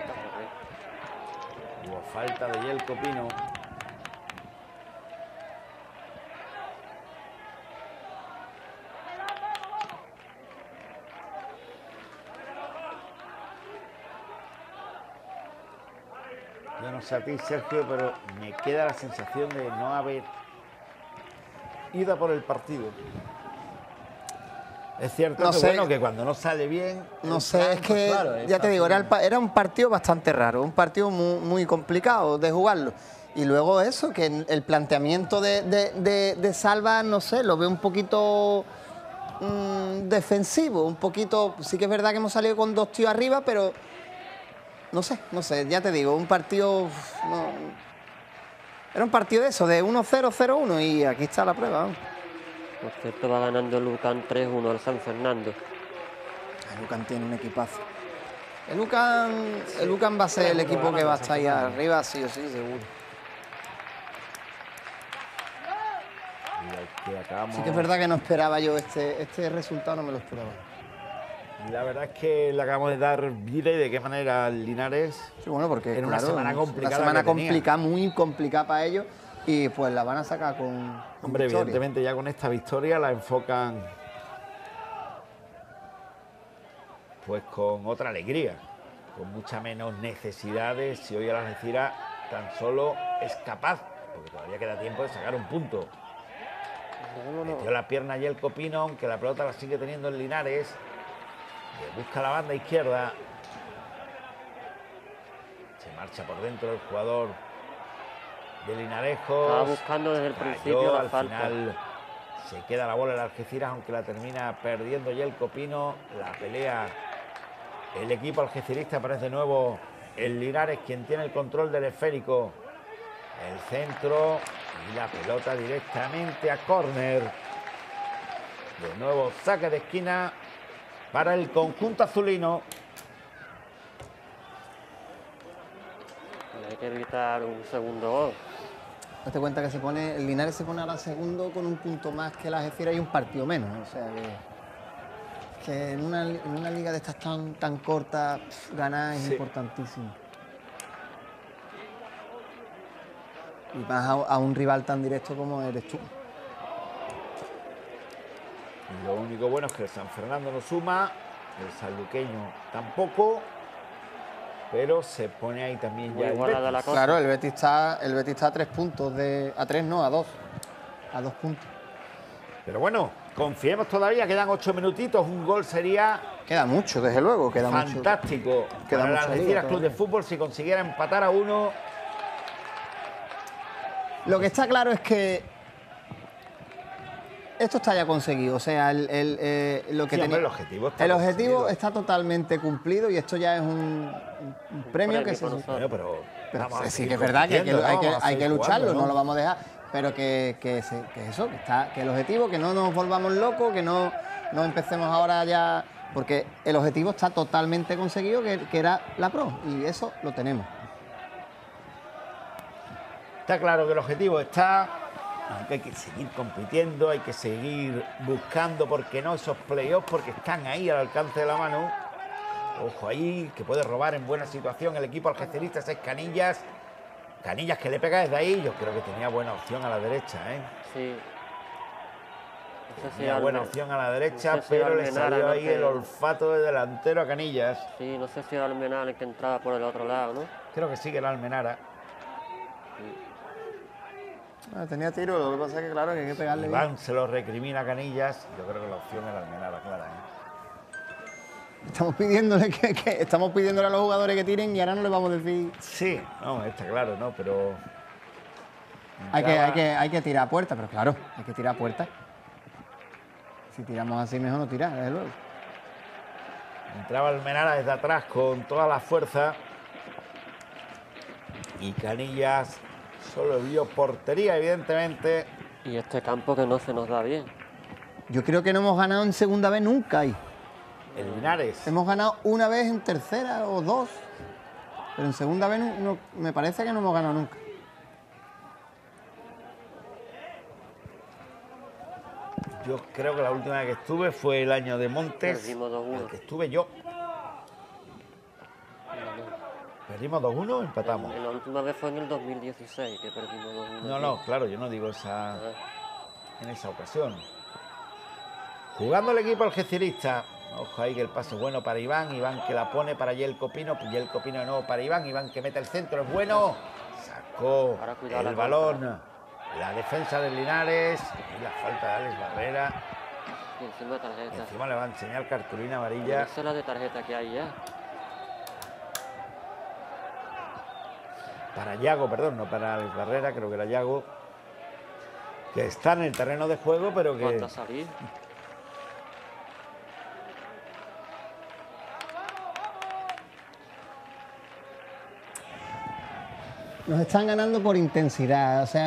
Hubo falta de Yelko Pino. Yo no sé a ti, Sergio, pero me queda la sensación de no haber ido a por el partido. Es cierto que, bueno, que cuando no sale bien... No sé, es que, claro, ya te digo, era un partido bastante raro, un partido muy complicado de jugarlo. Y luego eso, que el planteamiento de Salva, no sé, lo veo un poquito defensivo, un poquito... Sí que es verdad que hemos salido con 2 tíos arriba, pero... No sé, ya te digo, un partido... Era un partido de eso, de 1-0, 0-1, y aquí está la prueba. Por cierto, va ganando el Lucan 3-1 al San Fernando. El Lucan tiene un equipazo. El Lucan va a ser el equipo que va a estar ahí arriba, sí o sí, seguro. Sí que es verdad que no esperaba yo este resultado, no me lo esperaba. La verdad es que le acabamos de dar vida y de qué manera al Linares. Sí, bueno, porque era una semana complicada. Una semana complicada, muy complicada para ellos. Y pues la van a sacar con Hombre, victoria. Evidentemente ya con esta victoria la enfocan pues con otra alegría, con mucha menos necesidades. Si hoy el Algeciras tan solo es capaz, porque todavía queda tiempo de sacar un punto. Metió la pierna y el Copino, aunque la pelota la sigue teniendo el Linares. Busca la banda izquierda. Se marcha por dentro el jugador de Linarejos. Estaba buscando desde el principio la falta. Al final se queda la bola el Algeciras, aunque la termina perdiendo Yelko Pino. La pelea el equipo algecirista, aparece de nuevo el Linares, quien tiene el control del esférico. El centro y la pelota directamente a córner. De nuevo saque de esquina para el conjunto azulino. Hay que evitar un segundo gol. Date cuenta que el Linares se pone ahora segundo con un punto más que el Algeciras y un partido menos. O sea que en una liga de estas tan corta, ganar es importantísimo. Y más a un rival tan directo como eres tú. Lo único bueno es que el San Fernando no suma, el sanluqueño tampoco, pero se pone ahí también ya el Betis. Claro, el Betis está a 3 puntos, a 3 no, a 2 puntos. Pero bueno, confiemos todavía, quedan 8 minutitos, un gol sería... Queda mucho, desde luego, queda fantástico mucho. Para el Algeciras Club de Fútbol si consiguiera empatar a 1. Lo que está claro es que esto está ya conseguido, o sea, lo que el objetivo está totalmente cumplido y esto ya es un premio que se... Bueno, pero sí que es verdad que hay que lucharlo, no lo vamos a dejar, pero que eso, que el objetivo, que no nos volvamos locos, que no empecemos ahora ya, porque el objetivo está totalmente conseguido, que era la Pro, y eso lo tenemos. Está claro que el objetivo está, aunque hay que seguir compitiendo, hay que seguir buscando, ¿por qué no?, esos playoffs, porque están ahí al alcance de la mano. Ojo ahí, que puede robar en buena situación el equipo algecerista, es Canillas. Canillas que le pega desde ahí, yo creo que tenía buena opción a la derecha, ¿eh? Sí. Tenía buena opción a la derecha, pero le salió ahí el olfato de delantero a Canillas. Sí, no sé si era Almenara el que entraba por el otro lado, ¿no? Creo que sí que era Almenara. Tenía tiro, lo que pasa es que claro que hay que pegarle Iván bien. se lo recrimina a Canillas. Yo creo que la opción era Almenara, clara, Estamos pidiéndole a los jugadores que tiren y ahora no les vamos a decir. Sí, no, está claro, ¿no? Pero hay que tirar a puerta, pero claro, hay que tirar a puerta. Si tiramos así, mejor no tirar, desde luego. Entraba Almenara desde atrás con toda la fuerza. Y Canillas solo vio portería, evidentemente. Y este campo que no se nos da bien. Yo creo que no hemos ganado en segunda vez nunca ahí. El Linares. Hemos ganado una vez en tercera o 2. pero en segunda vez me parece que no hemos ganado nunca. Yo creo que la última vez que estuve fue el año de Montes, Perdimos 2-1. el que estuve yo. ¿Perdimos 2-1 o empatamos? La última vez fue en el 2016 que perdimos 2-1. No, claro, yo no digo esa en esa ocasión. Jugando el equipo algecirista. Ojo ahí que el pase es bueno para Iván. Iván que la pone para Yelko Pino. Yelko Pino de nuevo para Iván. Iván que mete el centro, es bueno. Sacó el balón. La defensa del Linares. Y la falta de Alex Barrera. Y encima tarjeta. Y encima le va a enseñar cartulina amarilla. Esa es la de tarjeta que hay ya. Para Yago, perdón, no para Alex Barrera, creo que era Yago. Que está en el terreno de juego, pero que... ¿Cuánto ha salido? Nos están ganando por intensidad, o sea,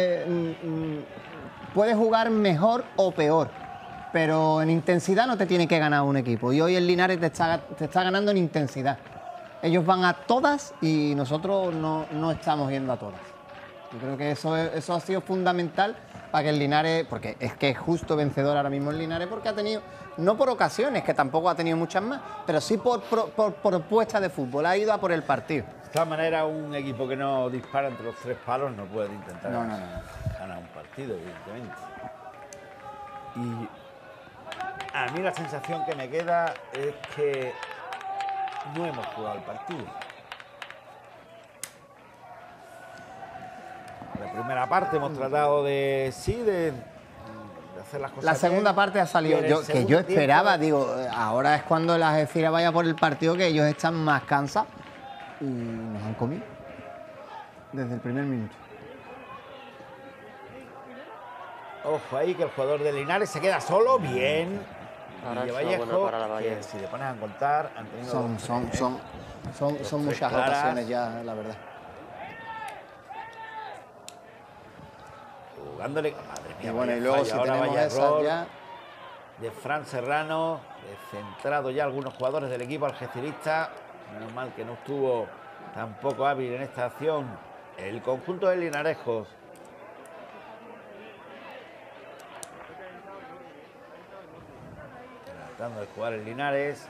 puedes jugar mejor o peor, pero en intensidad no te tiene que ganar un equipo. Y hoy el Linares te está ganando en intensidad. Ellos van a todas y nosotros no estamos yendo a todas. Yo creo que eso ha sido fundamental para que el Linares, porque es que es justo vencedor ahora mismo el Linares, porque ha tenido, no por ocasiones, que tampoco ha tenido muchas más, pero sí por propuesta de fútbol, ha ido a por el partido. De todas maneras, un equipo que no dispara entre los tres palos no puede intentar ganar un partido, evidentemente. Y a mí la sensación que me queda es que no hemos jugado el partido. La primera parte hemos tratado de hacer las cosas La segunda bien, parte ha salido, que yo esperaba, digo, ahora es cuando el Algeciras vaya por el partido que ellos están más cansados y nos han comido desde el primer minuto. Ojo ahí que el jugador de Linares se queda solo, bien. Ahora Y es Vallejo, bueno para la que Vallejo. si le pones a contar, han tenido Son muchas claras. ocasiones ya, la verdad. Jugándole, madre mía, Y bueno, vaya y luego falla, si ahora tenemos vaya esas error ya... de Fran Serrano, centrado ya algunos jugadores del equipo algecirista. Menos mal que no estuvo tampoco hábil en esta acción el conjunto de Linarejos. Tratando de jugar el Linares.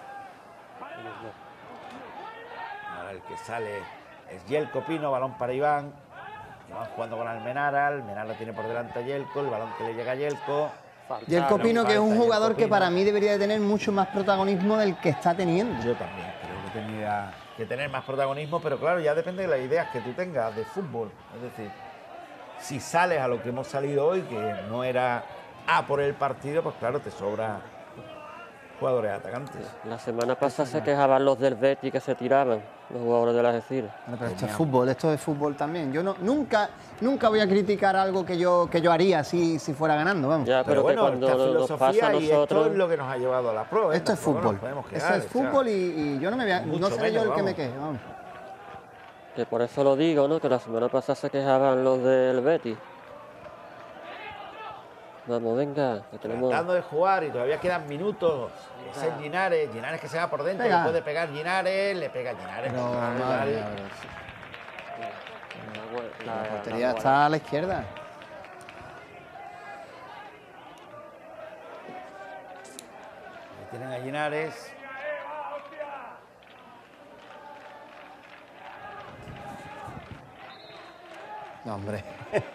Ahora el que sale es Yelko Pino, balón para Iván. Van jugando con Almenara. Almenara tiene por delante a Yelko, el balón que le llega a Yelko. Yelko Pino, que es un Falta, jugador Yelko que Pino. para mí debería de tener mucho más protagonismo del que está teniendo. Yo también creo que tenía que tener más protagonismo, pero claro, ya depende de las ideas que tú tengas de fútbol. Es decir, si sales a lo que hemos salido hoy, que no era a por el partido, pues claro, te sobra jugadores atacantes. La semana pasada se quejaban los del Betis que se tiraban, los jugadores de las Algeciras. Bueno, pero esto es fútbol también. Yo nunca voy a criticar algo que yo haría si fuera ganando, vamos. Ya, Pero pero que bueno, cuando esta nos pasa filosofía a y esto nosotros... es lo que nos ha llevado a la prueba. Esto es fútbol. Esto es fútbol y yo no me voy a, no Mucho seré yo el menos, que me vamos. queje, vamos. Que por eso lo digo, ¿no? Que la semana pasada se quejaban los del Betis. Vamos, venga, que tenemos... Tratando de jugar y todavía quedan minutos. Ese es Linares que se va por dentro, Venga. le puede pegar Linares, le pega Linares. Pero, vale, madre vale. mía, pero la portería está a la izquierda. Ahí tienen a Linares. No, hombre.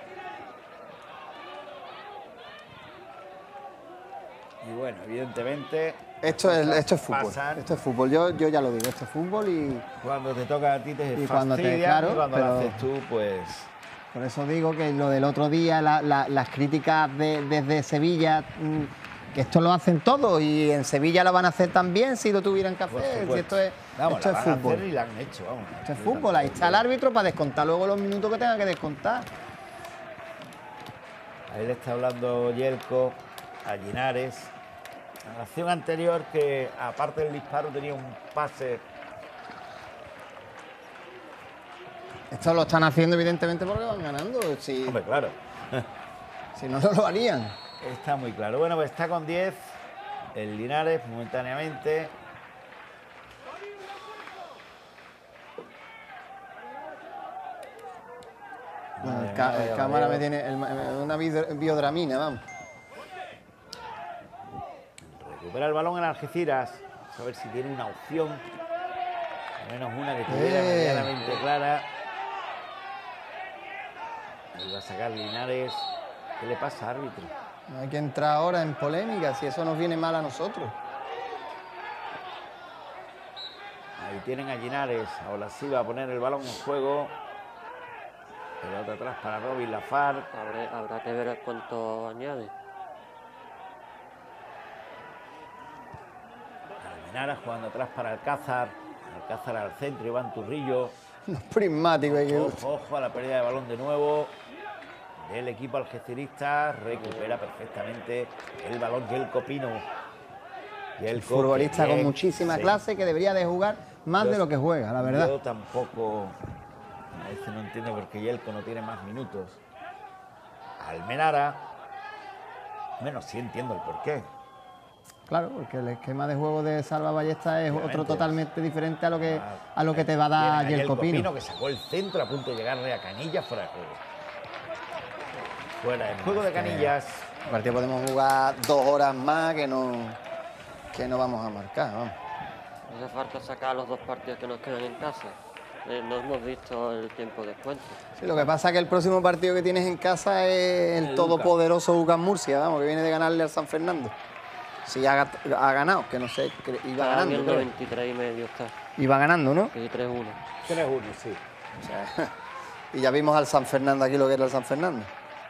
Y bueno, evidentemente... Esto es fútbol. pasan. Esto es fútbol. Yo ya lo digo, esto es fútbol y Cuando te toca a ti te Y fastidian cuando claro, y cuando pero- lo haces tú, pues... por eso digo que lo del otro día, las críticas desde Sevilla, que esto lo hacen todos y en Sevilla lo van a hacer también si lo tuvieran que Por hacer. Si supuesto. esto Vamos, es la van a fútbol. hacer y la han hecho, vamos. Esto es fútbol, ahí está el árbitro para descontar luego los minutos que tenga que descontar. Ahí le está hablando Yelko a Linares. En la acción anterior, que aparte del disparo tenía un pase. Esto lo están haciendo evidentemente porque van ganando. Si Hombre, claro, no, no lo harían. está muy claro. Bueno, pues está con 10 el Linares momentáneamente. Bueno, el cámara me tiene una biodramina, vamos. Recupera el balón en Algeciras. Vamos a ver si tiene una opción. Al menos una que tuviera medianamente clara. Ahí va a sacar Linares. ¿Qué le pasa, árbitro? No hay que entrar ahora en polémica, si eso nos viene mal a nosotros. Ahí tienen a Linares. Ahora sí va a poner el balón en juego. Pelota atrás para Robin Lafar. Habrá que ver cuánto añade. Almenara jugando atrás para Alcázar. Alcázar al centro, Iván Turrillo. Los prismáticos hay que... Ojo a la pérdida de balón de nuevo del equipo algecirista. Recupera perfectamente el balón Yelko Pino. Yelko, futbolista con muchísima clase que debería de jugar más de lo que juega, la verdad. Yo tampoco, a veces no entiendo por qué Yelko no tiene más minutos. Almenara, menos sí entiendo el porqué. Claro, porque el esquema de juego de Salva Ballesta es Obviamente, otro totalmente diferente a lo que te va a dar Yelko Pino. Que sacó el centro a punto de llegarle a Canillas fuera de juego. Fuera del juego de Canillas. El partido podemos jugar 2 horas más que no vamos a marcar, vamos. Hace falta sacar los 2 partidos que nos quedan en casa. No hemos visto el tiempo de descuento. Sí, lo que pasa es que el próximo partido que tienes en casa es el todopoderoso UCAM Murcia, vamos, que viene de ganarle al San Fernando. Sí, ha ganado, que no sé, iba ganando. El 93,5 está. Iba ganando, ¿no? Sí, 3-1. 3-1, sí. O sea, y ya vimos al San Fernando aquí lo que era el San Fernando.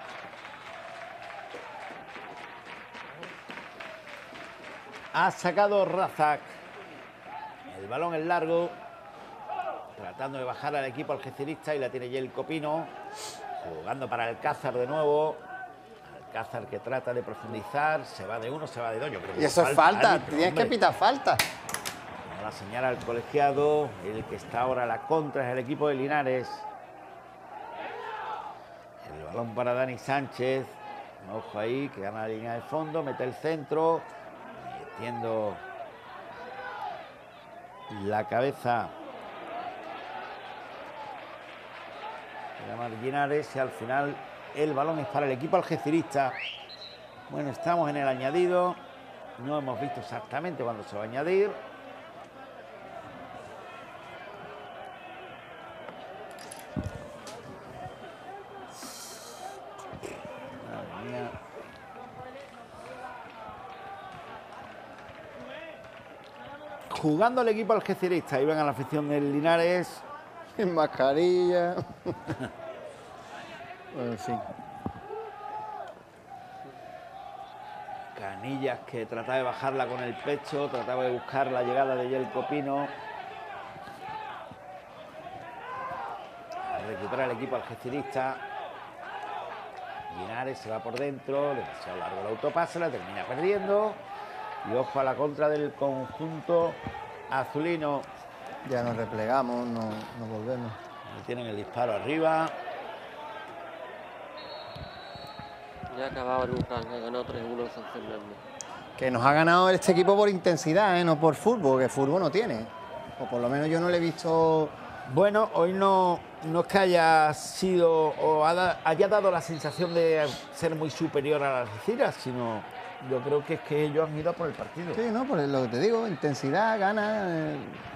Ha sacado Razak. El balón es largo. Tratando de bajar al equipo algecirista y la tiene Yelko Pino. Jugando para Alcázar de nuevo. Alcázar que trata de profundizar. Se va de uno, se va de dos. Yo creo que y eso es falta. Tienes que pitar falta. La señala el colegiado. El que está ahora a la contra es el equipo de Linares. El balón para Dani Sánchez. Ojo ahí, que gana la línea de fondo. Mete el centro. Metiendo la cabeza de Linares y al final el balón es para el equipo algecirista. Bueno, estamos en el añadido. No hemos visto exactamente cuándo se va a añadir. Madre mía. Jugando el equipo algecirista. Ahí ven a la afición del Linares. En mascarilla. Bueno, sí. Canillas que trataba de bajarla con el pecho. Trataba de buscar la llegada de Yelko Pino. Recupera el equipo algecirista. Linares se va por dentro. Demasiado largo el autopase. La termina perdiendo. Y ojo a la contra del conjunto azulino. Ya nos replegamos, nos volvemos. Ahí tienen el disparo arriba. Ya acababa el UCAM, ha ganado 3-1 el San Fernando. Que nos ha ganado este equipo por intensidad, no por fútbol, que fútbol no tiene. O por lo menos yo no le he visto... Bueno, hoy no es que haya sido o haya dado la sensación de ser muy superior a las Algeciras, sino yo creo que es que ellos han ido a por el partido. Sí, no, por lo que te digo, intensidad, ganas.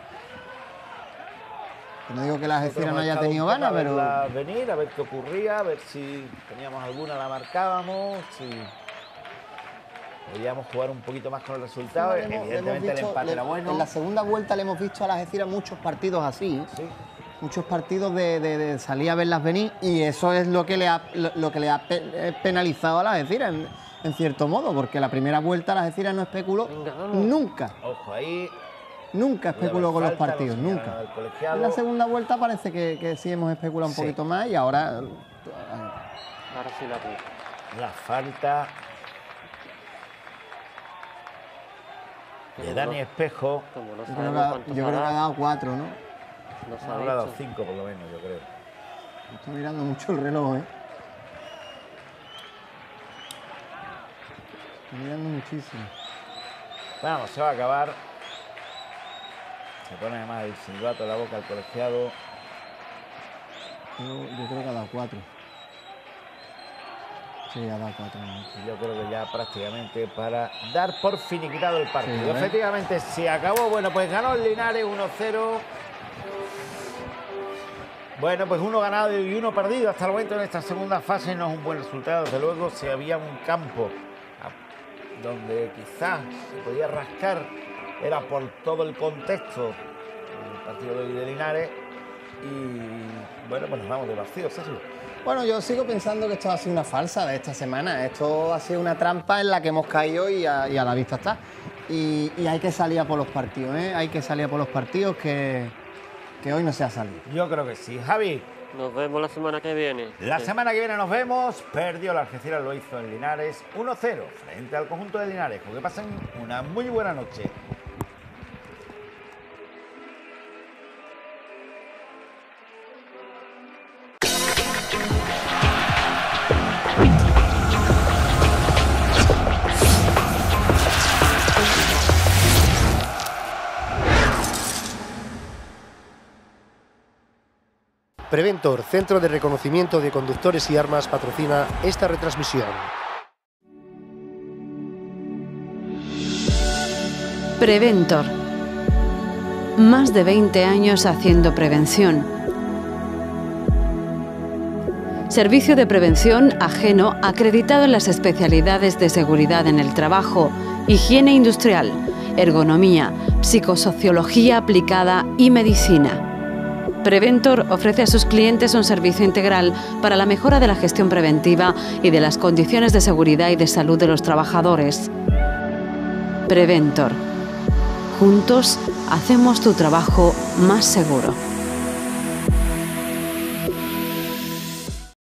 No digo que la Algeciras no haya tenido ganas, pero... venir, a ver qué ocurría, a ver si teníamos alguna, la marcábamos, si podíamos jugar un poquito más con el resultado. Evidentemente el empate era bueno. En la segunda vuelta le hemos visto a la Algeciras muchos partidos así. Sí. Muchos partidos de salir a verlas venir, y eso es lo que le ha penalizado a la Algeciras en cierto modo, porque la primera vuelta la Algeciras no especuló nunca. Ojo ahí. Nunca especuló con los partidos, nunca. En la segunda vuelta parece que sí hemos especulado un poquito más y ahora... Ahora sí la tiene. La falta de Dani Espejo. Como no Yo sabemos cuántos creo que ha dado 4, ¿no? No se ha Habrá dado dicho. 5 por lo menos, yo creo. Estoy mirando mucho el reloj, ¿eh? Estoy mirando muchísimo. Vamos, se va a acabar. Se pone además el silbato en la boca al colegiado. Yo creo que ha dado 4. Sí, ha dado 4 minutos. Yo creo que ya prácticamente para dar por finiquitado el partido. Sí, Efectivamente se acabó. Bueno, pues ganó el Linares 1-0. Bueno, pues 1 ganado y 1 perdido hasta el momento en esta segunda fase. No es un buen resultado, desde luego. Si había un campo donde quizás se podía rascar, era por todo el contexto del partido de hoy de Linares. Y bueno, pues nos vamos de vacío, Sergio. Bueno, yo sigo pensando que esto ha sido una farsa de esta semana. Esto ha sido una trampa en la que hemos caído y a la vista está. Y hay que salir a por los partidos, ¿eh? Hay que salir a por los partidos que hoy no se ha salido. Yo creo que sí. Javi. Nos vemos la semana que viene. La semana que viene nos vemos. Perdió la Algeciras, lo hizo en Linares 1-0 frente al conjunto de Linares. Que pasen una muy buena noche. Preventor, Centro de Reconocimiento de Conductores y Armas, patrocina esta retransmisión. Preventor. Más de 20 años haciendo prevención. Servicio de prevención ajeno acreditado en las especialidades de seguridad en el trabajo, higiene industrial, ergonomía, psicosociología aplicada y medicina. Preventor ofrece a sus clientes un servicio integral para la mejora de la gestión preventiva y de las condiciones de seguridad y de salud de los trabajadores. Preventor. Juntos hacemos tu trabajo más seguro.